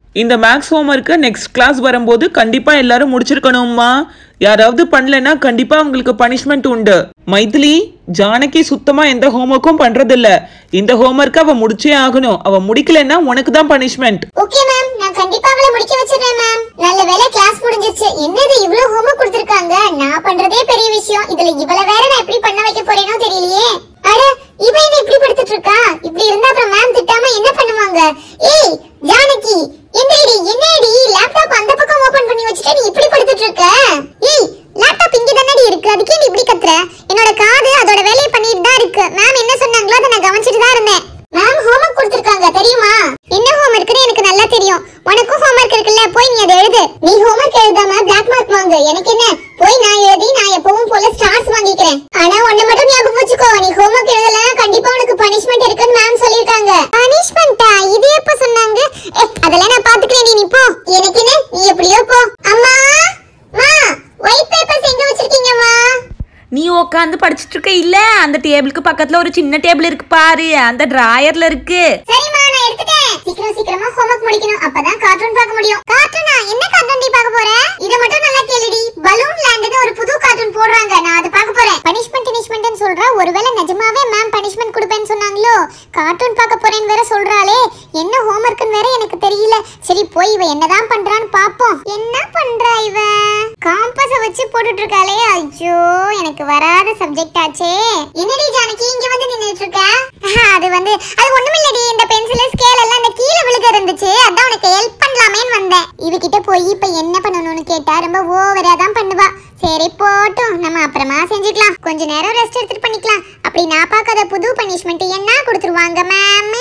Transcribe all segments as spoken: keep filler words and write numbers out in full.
இந்த maths ஹோம்வொர்க்கை next class வரும்போது கண்டிப்பா எல்லாரும் முடிச்சிருக்கணும்மா. யாராவது பண்ணலன்னா கண்டிப்பா அவங்களுக்கு பனிஷ்மெண்ட் உண்டு. மைதிலி, ஜானகி சுத்தமா எந்த ஹோம்வொர்க்கும் பண்றதில்ல. இந்த ஹோம்வொர்க்கை அவ முடிச்சே ஆகணும். அவ முடிக்கலன்னா உனக்கு தான் பனிஷ்மெண்ட். ஓகே மேம், நான் கண்டிப்பா அவளை முடிக்க வச்சிடுறேன் மேம். நல்ல வேளை கிளாஸ் முடிஞ்சிருச்சு. என்னது இவ்ளோ ஹோம்வொர்க் கொடுத்திருக்காங்க? நான் பண்றதே பெரிய விஷயம். இதுல இவள வேற நான் எப்படி பண்ண வைக்க போறேனோ தெரியலையே. அட, இவ என்ன இப்படி படுத்துட்டு இருக்கா? இப்படி இருந்தா அப்புறம் மேம் திட்டாம என்ன பண்ணுவாங்க? ஏய் ஜானகி, என்னடி என்னடி லேப்டாப் அந்த பக்கம் ஓபன் பண்ணி வச்சிட்டு நீ இப்படி படுத்துட்டு இருக்க? ஏய், லேப்டாப் இங்க தானடி இருக்கு, அதுக்கே நீ இப்படி கத்துற? என்னோட காது அதோட வேலையை பண்ணிட்டு தான் இருக்கு. மேம் என்ன சொன்னாங்களோ அதை நான் கவனிச்சிட்டு தான் இருந்தேன். மேம் ஹோம்வொர்க் கொடுத்திருக்காங்க தெரியுமா? என்ன ஹோம்வொர்க்னு எனக்கு நல்லா தெரியும். உனக்கும் ஹோம்வொர்க் இருக்குல்ல, போய் நீ அதை எழுது. நீ ஹோம்வொர்க் எழுதாம பிளாக் மார்க் வாங்கு. எனக்கு என்ன, போய் நான் எழுதி நான் எப்பவும் போல ஸ்டார்ஸ் வாங்கிக்கிறேன். ஆனா ஒண்ணு மட்டும் ஞாபகம் வச்சுக்கோ, நீ ஹோம்வொர்க் எழுதலனா கண்டிப்பா உனக்கு பனிஷ்மெண்ட் இருக்குன்னு மேம் சொல்லிருக்காங்க. பனிஷ்மெண்டா? இது எப்ப சொன்னாங்க? ஏ, அதெல்லாம் நான் பாத்துக்கிறேன், நீ போ. எனக்கு என்ன, நீ எப்படியோ போ. அம்மா, மா, ஒயிட் பேப்பர்ஸ் எங்க வச்சிருக்கீங்கம்மா? நீ உட்காந்து படிச்சிட்டு இருக்க இல்ல, அந்த டேபிளுக்கு பக்கத்துல ஒரு சின்ன டேபிள் இருக்கு பாரு, அந்த டிராயர்ல இருக்கு. சரிம்மா, நான் எடுத்துட்டேன். சீக்கிரம் சீக்கிரமா ஹோம்வொர்க் முடிக்கணும், அப்பதான் கார்ட்டூன் பார்க்க முடியும். கார்ட்டூனா? என்ன கார்ட்டூன் நீ பார்க்க போற? இத மட்டும் நல்லா கேளுடி. பலூன் லேண்ட்னு ஒரு புது கார்ட்டூன் போடுறாங்க, நான் அது பார்க்க போறேன். பனிஷ்மென்ட் பனிஷ்மென்ட்னு சொல்றா. ஒருவேளை நிஜமாவே மேம் பனிஷ்மென்ட் கொடுப்பேன்னு சொன்னாங்களோ? கார்ட்டூன் பார்க்க போறேன்னு வேற சொல்றாளே. என்ன ஹோம்வொர்க்னு வேற எனக்கு தெரியல. சரி, போய் இவ என்னதான் பண்றான்னு பாப்போம். என்ன பண்றா இவ? காம்பஸ வச்சு போட்டுட்டு இருக்காளே. ஐயோ, எனக்கு வராத சப்ஜெக்ட் ஆச்சே. என்னடி ஜானகி இங்க வந்து நின்னுட்டு இருக்க? அது வந்து அது ஒண்ணுமில்லடி, இந்த பென்சில் ஸ்கேல் எல்லாம் அந்த கீழ விழுக இருந்துச்சு, அதான் உனக்கு ஹெல்ப் பண்ணலாமேன்னு வந்தேன். இவகிட்ட போய் இப்ப என்ன பண்ணணும்னு கேட்டா ரொம்ப ஓவரா தான் பண்ணுவா. சரி போட்டும், நம்ம அப்புறமா செஞ்சுக்கலாம். கொஞ்ச நேரம் ரெஸ்ட் எடுத்துட்டு பண்ணிக்கலாம். அப்படி நான் பார்க்காத புது பனிஷ்மெண்ட் என்ன கொடுத்துருவாங்க மேம்?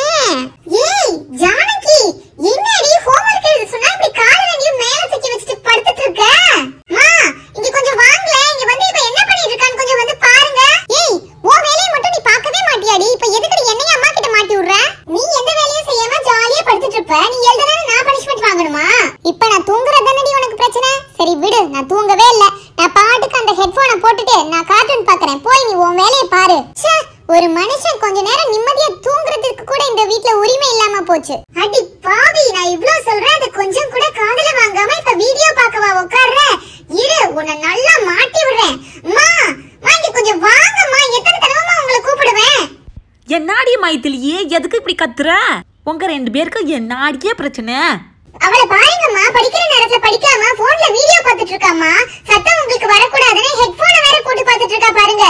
ஏய் ஜானகி, என்னடி ஹோம்வொர்க் எழுத சொன்னா இப்படி காலை ரெண்டையும் மேல தூக்கி வச்சிட்டு படுத்துட்டு இருக்க? மா, இங்க கொஞ்சம் வாங்கல. இங்க வந்து இப்ப என்ன பண்ணிட்டு இருக்கான்னு கொஞ்சம் வந்து பாருங்க. ஏய், ஓ வேலையை மட்டும் நீ பார்க்கவே மாட்டியாடி? இப்ப எதுக்கு என்னைய அம்மா கிட்ட மாட்டி விடுற? நீ எந்த வேலையும் செய்யாம ஜாலியா படுத்துட்டு இருப்ப. நீ எழுதனா நான் பனிஷ்மெண்ட் வாங்கணுமா? இப்ப நான் தூங்குறதானடி உனக்கு பிரச்சனை? சரி விடு, நான் தூங்கவே இல்ல. நான் பாட்டுக்கு அந்த ஹெட்போனை போட்டுட்டு நான் கார்ட்டூன் பார்க்கறேன். போய் நீ உன் வேலையை பாரு. ச்சே, ஒரு மனுஷன் கொஞ்ச நேரம் நிம்மதியா தூங்குறதுக்கு கூட இந்த வீட்ல உரிமை இல்லாம போச்சு. அடி பாவி, நான் இவ்ளோ சொல்றேன், அது கொஞ்சம் கூட காதுல வாங்காம இப்ப வீடியோ பார்க்கவா உட்கார்ற? இரு, உன்னை நல்லா மாட்டி விடுறேன். அம்மா, வாங்க கொஞ்சம் வாங்கம்மா. எத்தனை தடவைமா உங்களை கூப்பிடுவேன்? என்னாடி மைத்திலியே, எதுக்கு இப்படி கத்துற? உங்க ரெண்டு பேருக்கு என்னாடியே பிரச்சனை? அவளை பாருங்கம்மா, படிக்கிற நேரத்துல படிக்காம போன்ல வீடியோ பார்த்துட்டு இருக்காம்மா. சத்தம் உங்களுக்கு வரக்கூடாதுன்னு ஹெட்போனை வேற போட்டு பார்த்துட்டு இருக்கா பாருங்க.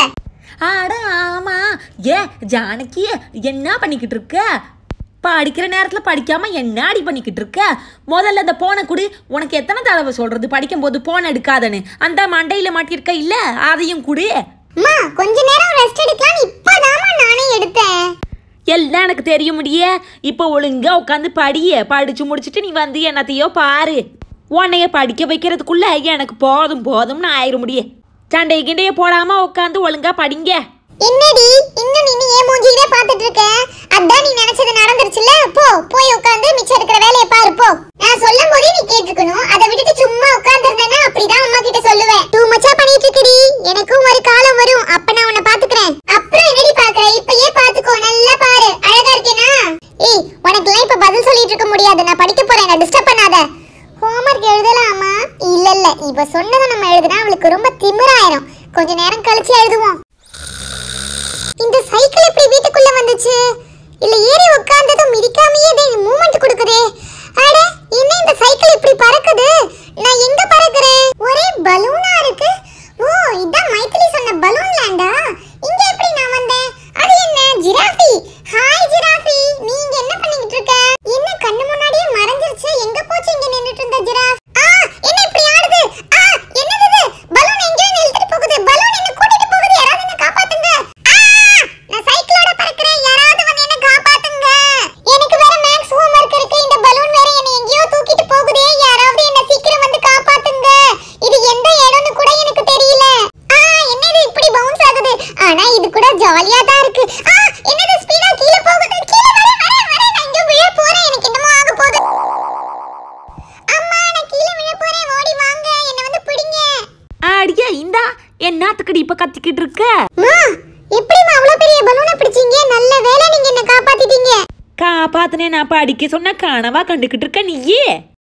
ஆட ஆமா. ஏ ஜானகி, என்ன பண்ணிக்கிட்டு இருக்க? படிக்கிற நேரத்தில் படிக்காம என்னாடி பண்ணிக்கிட்டு இருக்க? முதல்ல அந்த போனை குடி. உனக்கு எத்தனை தடவை சொல்றது படிக்கும் போது போன் எடுக்காதன்னு? அந்த மண்டையில மாட்டிருக்க இல்ல, அதையும் குடி. அம்மா, கொஞ்ச நேரம் ரெஸ்ட் எடுக்கலாம். இப்பதாம்மா நானே எடுத்தேன். எல்லாம் எனக்கு தெரிய முடிய. இப்போ ஒழுங்கா உட்காந்து படிய. படிச்சு முடிச்சுட்டு நீ வந்து என்னத்தையோ பாரு. உன்னைய படிக்க வைக்கிறதுக்குள்ள எனக்கு போதும் போதும்னு ஆயிர முடிய. சண்டை கிண்டைய போடாம உட்காந்து ஒழுங்கா படிங்க. என்னடி இன்னும் நீ ஏன் மூஞ்சிலே பார்த்துட்டு இருக்க? அதான் நீ நினைச்சது நடந்துருச்சுல. போ, போய் உட்காந்து மிச்சம் இருக்கிற வேலையை பாரு போ. நான் சொல்லும் போதே நீ கேட்டுக்கணும். அதை விட்டுட்டு சும்மா உட்கார்ந்திருந்தேன்னா அப்படிதான் அம்மா கிட்ட சொல்லுவேன். டூ மச்சா பண்ணிட்டு இருக்கடி. எனக்கும் ஒரு காலம் வரும், அப்ப நான் உன்னை பாத்துக்கிறேன். அப்புறம் என்னடி பாக்குற? இப்பயே பாத்துக்கோ, நல்லா பாரு. அழகா இருக்கேனா? ஏய், உனக்குலாம் இப்ப பதில் சொல்லிட்டு இருக்க முடியாது. நான் படிக்க போறேன், நான் டிஸ்டர்ப் பண்ணாத. ஹோம்வொர்க் எழுதலாமா? இல்ல இல்ல, இப்ப சொன்னதை நம்ம எழுதுனா அவளுக்கு ரொம்ப திமிராயிரும். கொஞ்ச நேரம் கழிச்சு எழுதுவோம். இந்த சைக்கிள் எப்படி வீட்டுக்குள்ள வந்துச்சு? இல்ல ஏறி உட்கார்ந்ததும் மிதிக்காமயே இது மூவ்மெண்ட் கொடுக்குதே. அட, என்ன இந்த சைக்கிள் இப்படி பறக்குது? நான் எங்க பறக்குறேன்? ஒரே பலூனா இருக்கு. ஓ, இதான் மைத்திலி சொன்ன பலூன் லேண்டா? இங்க எப்படி நான் வந்தேன்? அது என்ன ஜிராஃபி? ஹாய் ஜிராஃபி, நீ இங்க என்ன பண்ணிட்டு இருக்க? என்ன கண்ணு முன்னாடியே மறைஞ்சிருச்சு? எங்க போச்சு இங்க நின்னுட்டு இருந்த ஜிராஃப்? ஆ, என்ன இப்படி ஆடுது? ஆ, என்னது இது? பலூன் எங்க இழுத்துட்டு போகுது? பலூன் என்ன கூட்டிட்டு போகுது? யாராவது என்ன காப்பாத்துங்க. நான் சைக்கிளோட பறக்குறேன், யாராவது வந்து என்ன காப்பாத்துங்க. எனக்கு வேற மேக்ஸ் ஹோம்வொர்க் இருக்கு. இந்த பலூன் வேற என்ன எங்கேயோ தூக்கிட்டு போகுதே. யாராவது என்ன சீக்கிரம் வந்து காப்பாத்துங்க. இது எந்த இடம்னு கூட எனக்கு தெரியல. ஆ, என்னது இப்படி பவுன்ஸ் ஆகுது? ஆனா இது கூட ஜாலியா தான் இருக்கு. ஆ, என்னது ஸ்பீடா கீழ போகுது? கீழ வர வர வர நான் இங்க விழ போறேன். எனக்கு என்னமோ ஆக போகுது. அம்மா, நான் கீழ விழ போறேன். ஓடி வாங்க, என்ன வந்து பிடிங்க. அடியே, இந்தா என்னத்துக்கடி இப்ப கத்திக்கிட்டு இருக்க? மா, எப்படிமா அவ்வளவு பெரிய பலூனை பிடிச்சீங்க? நல்ல வேளை நீங்க என்ன காப்பாத்திட்டீங்க. காப்பாத்துனேன் நான் படிக்க சொன்னா கனவா கண்டுக்கிட்டு இருக்க நீயே.